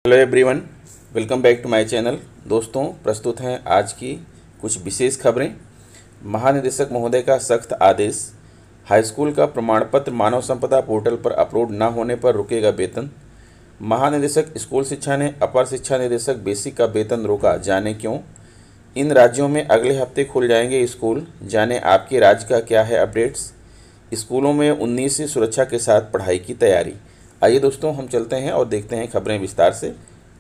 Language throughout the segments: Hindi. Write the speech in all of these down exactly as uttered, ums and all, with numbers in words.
Hello everyone, welcome back to my channel. दोस्तों, प्रस्तुत हैं आज की कुछ विशेष खबरें। महानिदेशक महोदय का सख्त आदेश। हाई स्कूल का प्रमाण पत्र मानव संपदा पोर्टल पर अपलोड न होने पर रुकेगा वेतन। महानिदेशक स्कूल शिक्षा ने अपर शिक्षा निदेशक बेसिक का वेतन रोका, जाने क्यों। इन राज्यों में अगले हफ्ते खुल जाएंगे स्कूल, जाने आपके राज्य का क्या है अपडेट्स। स्कूलों में उन्नीस से सुरक्षा के साथ पढ़ाई की तैयारी। आइए दोस्तों, हम चलते हैं और देखते हैं खबरें विस्तार से।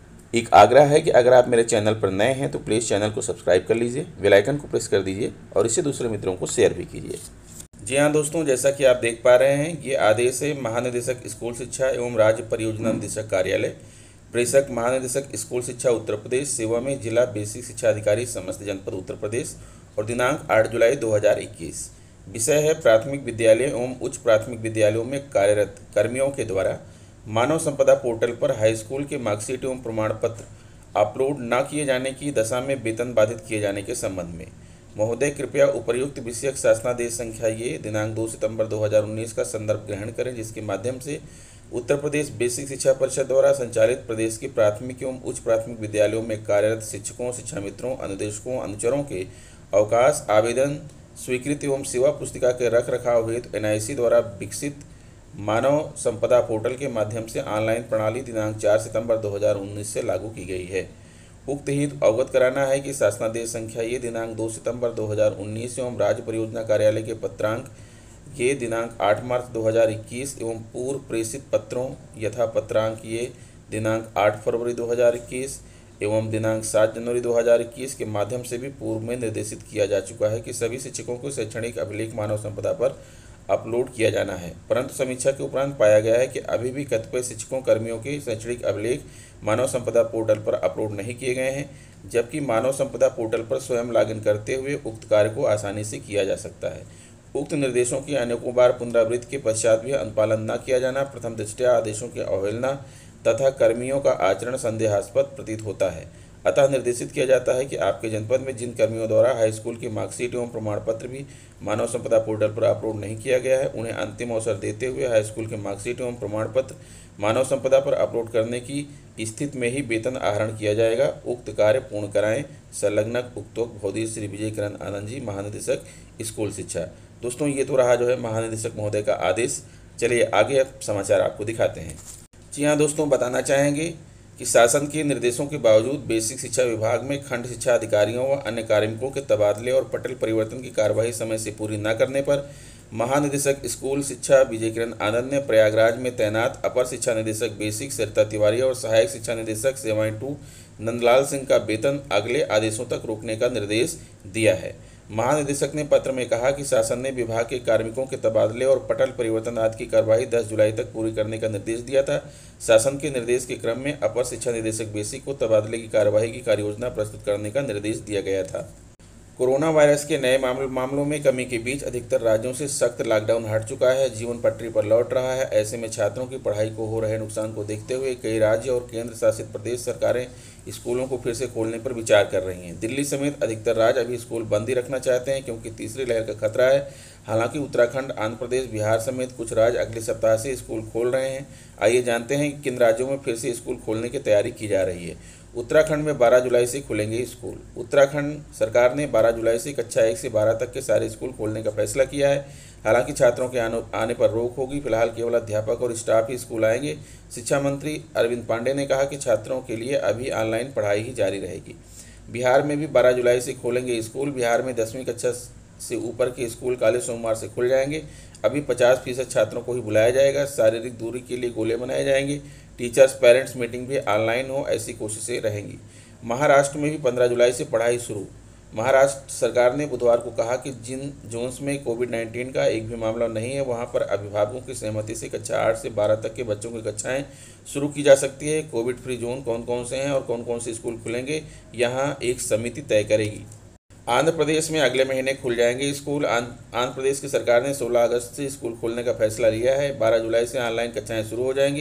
एक आग्रह है कि अगर आप मेरे चैनल पर नए हैं तो प्लीज़ चैनल को सब्सक्राइब कर लीजिए, बेल आइकन को प्रेस कर दीजिए और इसे दूसरे मित्रों को शेयर भी कीजिए। जी हाँ दोस्तों, जैसा कि आप देख पा रहे हैं, ये आदेश है महानिदेशक स्कूल शिक्षा एवं राज्य परियोजना निदेशक कार्यालय, प्रेषक महानिदेशक स्कूल शिक्षा उत्तर प्रदेश, सेवा में जिला बेसिक शिक्षा अधिकारी समस्त जनपद उत्तर प्रदेश, और दिनांक आठ जुलाई दो हज़ार इक्कीस। विषय है प्राथमिक विद्यालय एवं उच्च प्राथमिक विद्यालयों में कार्यरत कर्मियों के द्वारा मानव संपदा पोर्टल पर हाई स्कूल के मार्कशीट एवं प्रमाण पत्र अपलोड न किए जाने की दशा में वेतन बाधित किए जाने के संबंध में महोदय कृपया उपर्युक्त विषयक शासनादेश संख्या ये दिनांक दो सितंबर दो हज़ार उन्नीस का संदर्भ ग्रहण करें, जिसके माध्यम से उत्तर प्रदेश बेसिक शिक्षा परिषद द्वारा संचालित प्रदेश के प्राथमिक एवं उच्च प्राथमिक विद्यालयों में कार्यरत शिक्षकों, शिक्षामित्रों, अनुदेशकों, अनुचरों के अवकाश आवेदन स्वीकृति एवं सेवा पुस्तिका के रख रखाव हेतु एन आई सी द्वारा विकसित मानव संपदा पोर्टल के माध्यम से ऑनलाइन प्रणाली दिनांक चार सितंबर दो हज़ार उन्नीस से लागू की गई है। उक्त हित अवगत कराना है कि शासनादेश संख्या ये दिनांक दो सितंबर दो हज़ार उन्नीस एवं राज्य परियोजना कार्यालय के पत्रांक ये दिनांक आठ मार्च दो हज़ार इक्कीस एवं पूर्व प्रेषित पत्रों यथा पत्रांक ये दिनांक आठ फरवरी दो हज़ार इक्कीस एवं दिनांक सात जनवरी दो हज़ार इक्कीस के माध्यम से भी पूर्व में निर्देशित किया जा चुका है कि सभी शिक्षकों को शैक्षणिक अभिलेख मानव संपदा पर अपलोड किया जाना है। परंतु समीक्षा के उपरांत पाया गया है कि अभी भी कतिपय शिक्षकों कर्मियों के शैक्षणिक अभिलेख मानव संपदा पोर्टल पर अपलोड नहीं किए गए हैं, जबकि मानव संपदा पोर्टल पर स्वयं लॉगिन करते हुए उक्त कार्य को आसानी से किया जा सकता है। उक्त निर्देशों की अनेकों बार पुनरावृत्ति के पश्चात भी अनुपालन न किया जाना प्रथम दृष्टया आदेशों की अवहेलना तथा कर्मियों का आचरण संदेहास्पद प्रतीत होता है। अतः निर्देशित किया जाता है कि आपके जनपद में जिन कर्मियों द्वारा हाई स्कूल की मार्कशीट एवं प्रमाण पत्र भी मानव संपदा पोर्टल पर अपलोड नहीं किया गया है, उन्हें अंतिम अवसर देते हुए हाई स्कूल के मार्कशीट एवं प्रमाण पत्र मानव संपदा पर अपलोड करने की स्थिति में ही वेतन आहरण किया जाएगा। उक्त कार्य पूर्ण कराएं। संलग्नक उक्तोक्त भौदी श्री विजय किरण आनंद जी, महानिदेशक स्कूल शिक्षा। दोस्तों, ये तो रहा जो है महानिदेशक महोदय का आदेश। चलिए आगे अब समाचार आपको दिखाते हैं। जी हाँ दोस्तों, बताना चाहेंगे कि शासन के निर्देशों के बावजूद बेसिक शिक्षा विभाग में खंड शिक्षा अधिकारियों व अन्य कार्मिकों के तबादले और पटल परिवर्तन की कार्यवाही समय से पूरी न करने पर महानिदेशक स्कूल शिक्षा विजय किरण आनंद ने प्रयागराज में तैनात अपर शिक्षा निदेशक बेसिक सरिता तिवारी और सहायक शिक्षा निदेशक सेवाएं टू नंदलाल सिंह का वेतन अगले आदेशों तक रोकने का निर्देश दिया है। महानिदेशक ने पत्र में कहा कि शासन ने विभाग के कार्मिकों के तबादले और पटल परिवर्तन आदि की कार्यवाही दस जुलाई तक पूरी करने का निर्देश दिया था। शासन के निर्देश के क्रम में अपर शिक्षा निदेशक बेसिक को तबादले की कार्यवाही की कार्ययोजना प्रस्तुत करने का निर्देश दिया गया था। कोरोना वायरस के नए मामलों में कमी के बीच अधिकतर राज्यों से सख्त लॉकडाउन हट चुका है, जीवन पटरी पर लौट रहा है। ऐसे में छात्रों की पढ़ाई को हो रहे नुकसान को देखते हुए कई राज्य और केंद्र शासित प्रदेश सरकारें स्कूलों को फिर से खोलने पर विचार कर रही हैं। दिल्ली समेत अधिकतर राज्य अभी स्कूल बंद ही रखना चाहते हैं क्योंकि तीसरी लहर का खतरा है। हालांकि उत्तराखंड, आंध्र प्रदेश, बिहार समेत कुछ राज्य अगले सप्ताह से स्कूल खोल रहे हैं। आइए जानते हैं कि किन राज्यों में फिर से स्कूल खोलने की तैयारी की जा रही है। उत्तराखंड में बारह जुलाई से खुलेंगे स्कूल। उत्तराखंड सरकार ने बारह जुलाई से कक्षा एक से बारह तक के सारे स्कूल खोलने का फैसला किया है। हालांकि छात्रों के आने पर रोक होगी। फिलहाल केवल अध्यापक और स्टाफ ही स्कूल आएंगे। शिक्षा मंत्री अरविंद पांडे ने कहा कि छात्रों के लिए अभी ऑनलाइन पढ़ाई ही जारी रहेगी। बिहार में भी बारह जुलाई से खोलेंगे स्कूल। बिहार में दसवीं कक्षा से ऊपर के स्कूल काले सोमवार से खुल जाएंगे। अभी पचास फीसद छात्रों को ही बुलाया जाएगा। शारीरिक दूरी के लिए गोले बनाए जाएंगे। टीचर्स पेरेंट्स मीटिंग भी ऑनलाइन हो, ऐसी कोशिशें रहेंगी। महाराष्ट्र में भी पंद्रह जुलाई से पढ़ाई शुरू। महाराष्ट्र सरकार ने बुधवार को कहा कि जिन जोन्स में कोविड नाइन्टीन का एक भी मामला नहीं है, वहां पर अभिभावकों की सहमति से कक्षा आठ से बारह तक के बच्चों की कक्षाएं शुरू की जा सकती है। कोविड फ्री जोन कौन कौन से हैं और कौन कौन से स्कूल खुलेंगे, यहां एक समिति तय करेगी। आंध्र प्रदेश में अगले महीने खुल जाएंगे स्कूल। आंध्र प्रदेश की सरकार ने सोलह अगस्त से स्कूल खोलने का फैसला लिया है। बारह जुलाई से ऑनलाइन कक्षाएं शुरू हो जाएंगी।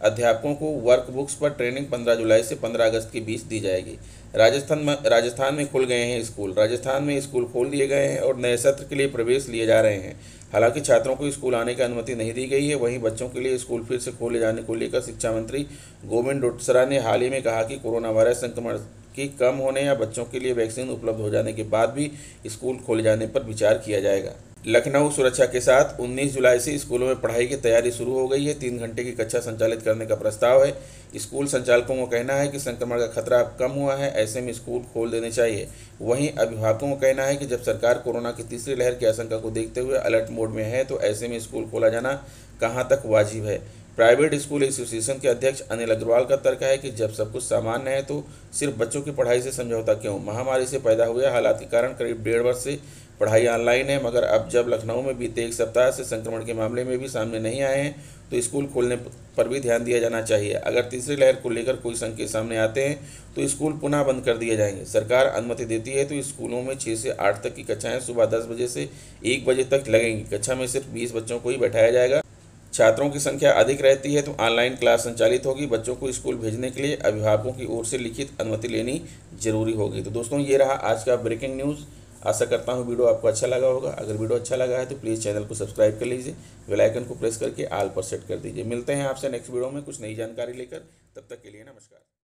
अध्यापकों को वर्क बुक्स पर ट्रेनिंग पंद्रह जुलाई से पंद्रह अगस्त के बीच दी जाएगी। राजस्थान में राजस्थान में खुल गए हैं स्कूल। राजस्थान में स्कूल खोल दिए गए हैं और नए सत्र के लिए प्रवेश लिए जा रहे हैं। हालांकि छात्रों को स्कूल आने की अनुमति नहीं दी गई है। वहीं बच्चों के लिए स्कूल फिर से खोले जाने को लेकर शिक्षा मंत्री गोविंद डोटासरा ने हाल ही में कहा कि कोरोना वायरस संक्रमण की कम होने या बच्चों के लिए वैक्सीन उपलब्ध हो जाने के बाद भी स्कूल खोले जाने पर विचार किया जाएगा। लखनऊ सुरक्षा के साथ उन्नीस जुलाई से स्कूलों में पढ़ाई की तैयारी शुरू हो गई है। तीन घंटे की कक्षा संचालित करने का प्रस्ताव है। स्कूल संचालकों का कहना है कि संक्रमण का खतरा अब कम हुआ है, ऐसे में स्कूल खोल देने चाहिए। वहीं अभिभावकों का कहना है कि जब सरकार कोरोना की तीसरी लहर की आशंका को देखते हुए अलर्ट मोड में है, तो ऐसे में स्कूल खोला जाना कहाँ तक वाजिब है। प्राइवेट स्कूल एसोसिएशन के अध्यक्ष अनिल अग्रवाल का तर्क है कि जब सब कुछ सामान्य है तो सिर्फ बच्चों की पढ़ाई से समझौता क्यों। महामारी से पैदा हुए हालात के कारण करीब डेढ़ वर्ष से पढ़ाई ऑनलाइन है, मगर अब जब लखनऊ में बीते एक सप्ताह से संक्रमण के मामले में भी सामने नहीं आए हैं, तो स्कूल खोलने पर भी ध्यान दिया जाना चाहिए। अगर तीसरी लहर को लेकर कोई संकेत सामने आते हैं तो स्कूल पुनः बंद कर दिए जाएंगे। सरकार अनुमति देती है तो स्कूलों में छः से आठ तक की कक्षाएं सुबह दस बजे से एक बजे तक लगेंगी। कक्षा में सिर्फ बीस बच्चों को ही बैठाया जाएगा। छात्रों की संख्या अधिक रहती है तो ऑनलाइन क्लास संचालित होगी। बच्चों को स्कूल भेजने के लिए अभिभावकों की ओर से लिखित अनुमति लेनी जरूरी होगी। तो दोस्तों, ये रहा आज का ब्रेकिंग न्यूज़। आशा करता हूँ वीडियो आपको अच्छा लगा होगा। अगर वीडियो अच्छा लगा है तो प्लीज़ चैनल को सब्सक्राइब कर लीजिए, बेल आइकन को प्रेस करके ऑल पर सेट कर दीजिए। मिलते हैं आपसे नेक्स्ट वीडियो में कुछ नई जानकारी लेकर। तब तक के लिए नमस्कार।